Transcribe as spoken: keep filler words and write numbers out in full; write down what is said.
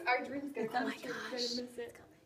our dream's gonna Oh come my true. We're gonna gosh. miss it.